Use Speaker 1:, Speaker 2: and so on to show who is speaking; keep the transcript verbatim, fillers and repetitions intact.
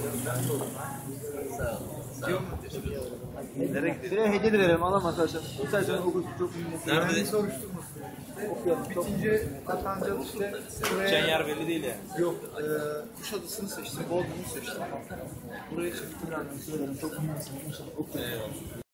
Speaker 1: Sağ ol. Sağ ol. Teşekkür ederim. Nereye gidelim?
Speaker 2: Şuraya hediye de verelim, alamazsan. İstersen okursun, çok mühim.
Speaker 1: Nerede?
Speaker 3: Soruşturması. Bitince kapanacak işte.
Speaker 1: Gideceğin yer belli değil ya.
Speaker 3: Yok, e, Kuşadası'nı seçtim, Bodrum'u seçtim. Buraya çıktım.
Speaker 2: Söylerim, çok mühim. İnşallah okursun.
Speaker 1: Eyvallah.